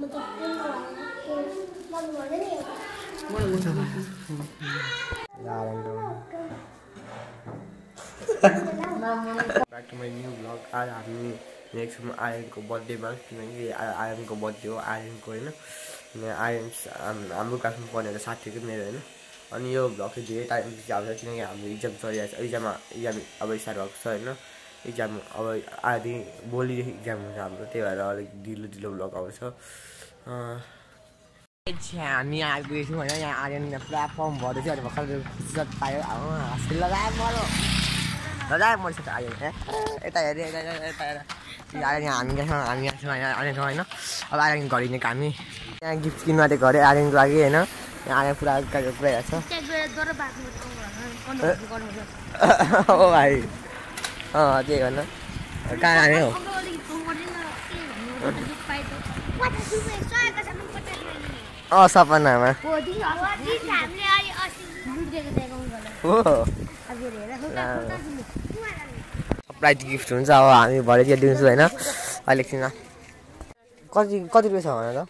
Back to my new vlog. आज हामी next आर्यनको बर्थडेमा किनकि आर्यनको बर्थडे हो आर्यनको होइन आर्यन हाम्रो क्लासमा पढ्ने साथीको मेरो होइन अनि यो भ्लग चाहिँ धेरै टाइमपछि आउँछ किनकि हाम्रो इक्जाम चलिरहेको छ इक्जाम अब स्टार्ट भएको छ होइन इक्जाम अब आधी भोलिदेखि इक्जाम हुन्छ हाम्रो त्यही भएर अलिक ढिलो भ्लग आउँछ हामी आइपुगेको छौँ होइन यहाँ आर्यन पुरा फर्म भर्दै थियो अनि भर्खर फुर्सद पायो हस्पिटल लगायो मरो लगायो म आर्यन यता हेरेँ यता हेर आर्यन हामी यहाँ छौँ आर्यनसँग होइन अब आर्यन घर हिँडेको हामी यहाँ गिफ्ट किन्नु आँटेको अरे आर्यनको लागि होइन यहाँ आर्यन पुरा पुऱ्याइरहेको छ ओ भाइ त्यही भन कहाँ जाने हो सपनामा सरप्राइज गिफ्ट हुन्छ अब हामी भरेतिर दिन्छु होइन अलिक छिन कति रुपियाँ छ भन त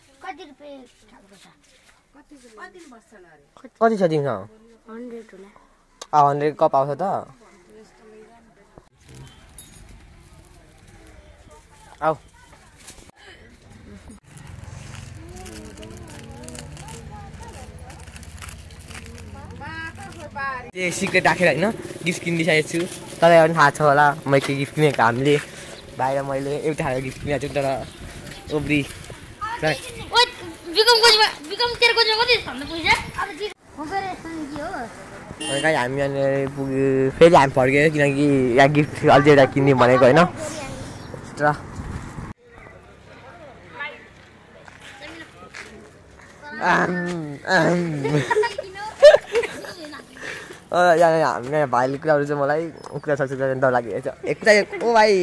कति छ तिमीसँग 100 कप आउँछ त आऊ त्यो सिक्रेट राखेर होइन गिफ्ट किनिदिइसकेको छु तपाईँलाई पनि थाहा छ होला मैले के गिफ्ट किनेको हामीले बाहिर मैले एउटा खालको गिफ्ट किनेको छु तर ओब्री हामी यहाँनिर पुग्यो फेरि हामी फर्क्यो किनकि यहाँ गिफ्ट अझै एउटा किन्ने भनेको होइन यहाँ भाइले कुराहरू चाहिँ मलाई कुरा सक्छ डर लागिरहेछ एकता ओ भाइ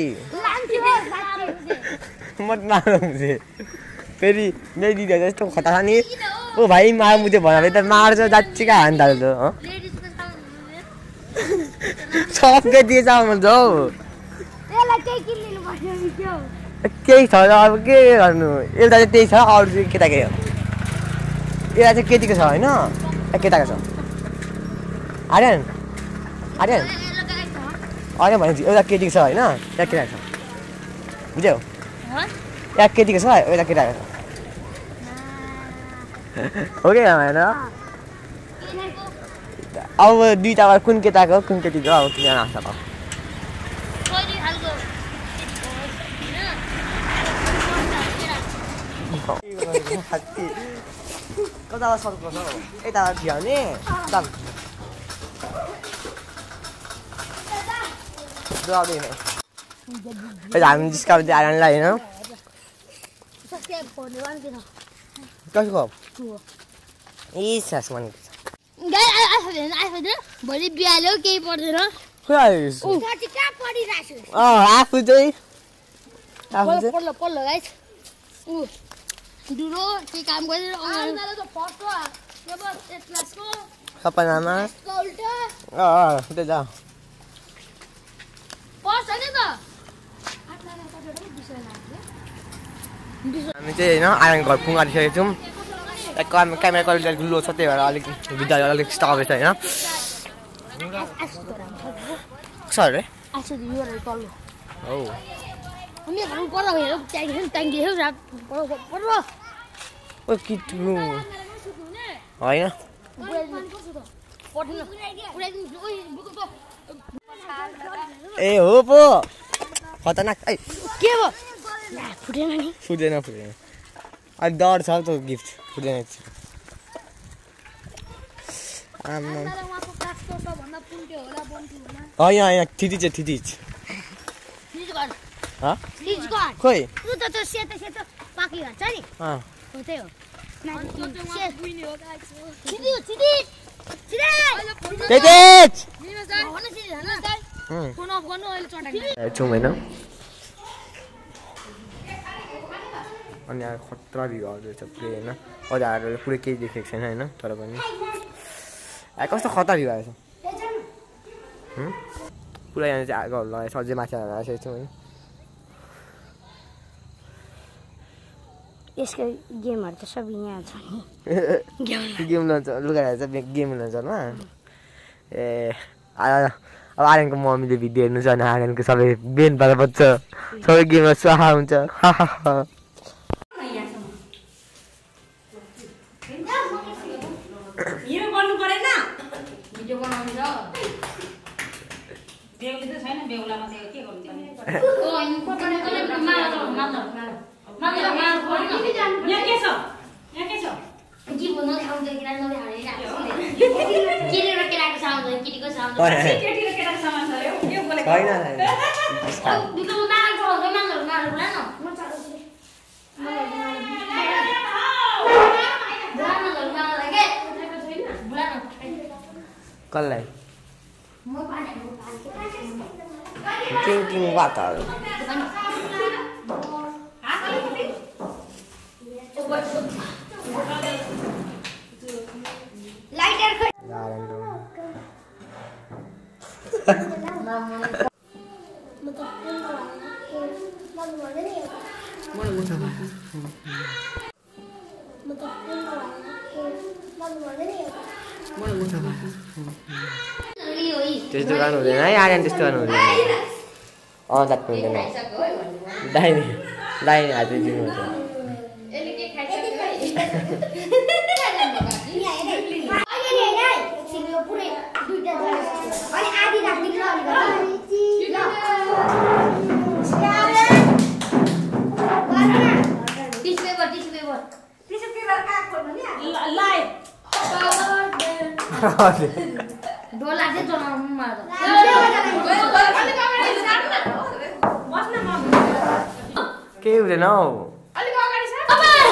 म मार्नु फेरि मेरो दिदीहरू यस्तो खतरा छ नि ओ भाइ मार मुझे भन्नाले त मार्छ जाँच्ची कहाँ हान्दा सबै दिएछ भन्छ हौ केही छ अब के गर्नु एउटा चाहिँ त्यही छ अरू चाहिँ केटाकै हो एउटा चाहिँ केटीको छ होइन केटाको छ आर्यन आर्यन आर्यन भनेपछि एउटा केटीको छ होइन एउटा केटाको छ बुझ्यौ एउटा केटीको छ एउटा केटाको छ हो कि होइन अब दुईवटा कुन केटाको कुन केटीको अब किन आउँछ त कता सर्को छ यता झ्याउने हामी डिस्काउन्ट आर्यनलाई होइन कसको इस मन भोलि बिहाल्यो केही पर्दैन आफू चाहिँ पल्लो गाइस दुरो के काम गरेर सपनामा त्यही त हामी चाहिँ होइन आर्यन घर पुङ आइसकेको छौँ क्यामेरा क्वालिटी अलिक लो छ त्यही भएर अलिक भिडियो अलिक स्टप छ होइन सर हो होइन ए हो पो खतरनाक के भयो फुटेन अलिक डर छ त गिफ्ट फुटेन होइन थिचिज खोइ छौँ होइन अनि यहाँ खतरा भ्यूहरू रहेछ पुरै होइन अझ पुरै केही देखेको छैन होइन तर पनि कस्तो खतरा भ्यू आएछ पुरा यहाँ चाहिँ आगोहरू लगाएछ अझै माथि आइसकेको छौँ होइन यसको गेमहरु त सब यहाँ छ नि गेम लन्छ लुगाहरु चाहिँ गेम लन्छ न ए अब आर्यनको मम्मीले भिडियो हेर्नु छ भने आर्यनको सबै बेन भएर बच्छ सबै गेममा स्वाहा हुन्छ यो गर्नु परेन भिडियो बनाउनु छ बेहुली त छैन बेहुलामा त के गर्नु पर्ने ओ अनि को बनाएकोले माला यहाँ के छ के भन्नु ठाउँ देखिन नले हालेर केटी र केटाको सामान छ केटीको सामान छ केटी र केटाको सामान छ यो बोलेको छैन दुईको माला छ माला न म चाल्छु कसलाई किङ वाटर लाइटर त्यस्तो गर्नु हुँदैन है आर्यन त्यस्तो गर्नु हुँदैन जात्नु हुँदैन दाहिने हात दिनुहुन्छ डोला चाहिँ जनाउनु मार्छ के हुँदैन हौ अलिक अगाडि छ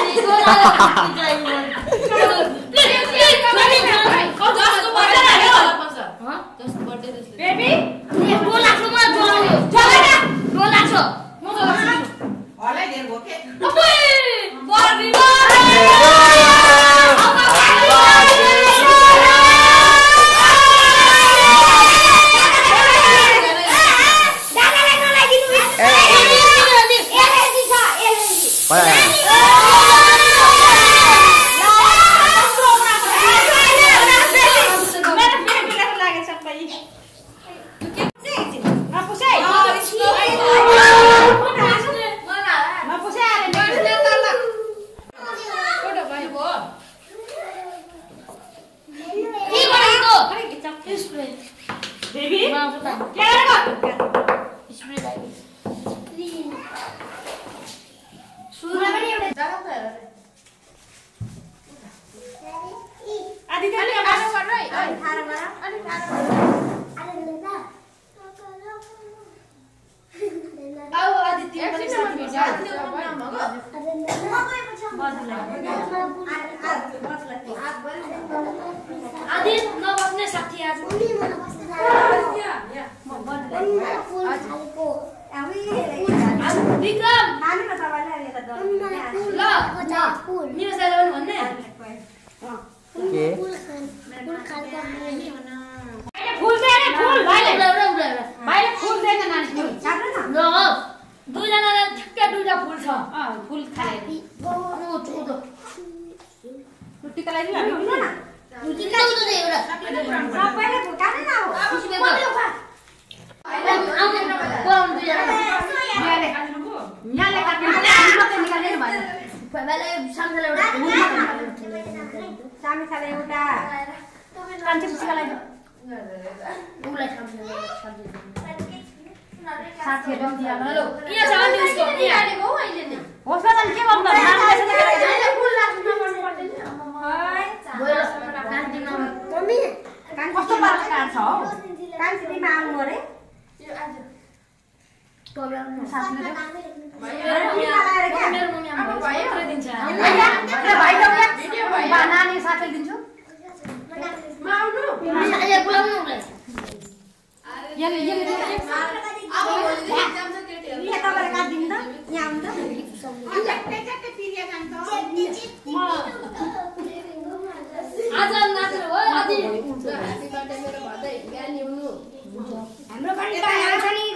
बेबी डोला छ म जनाउनु डोला छ म हलाई देर भो के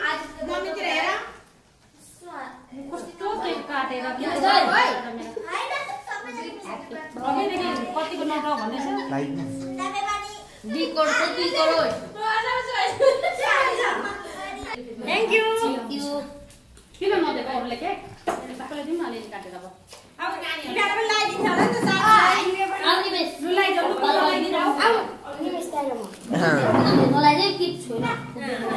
कस्तो केक काटेर 2 करोड छ 2 करोड थ्यांक यू किन नदिएको अरूले के सबैले दिउँ न अलिअलि काटेर अब अब निमेश मलाई चाहिँ किट छैन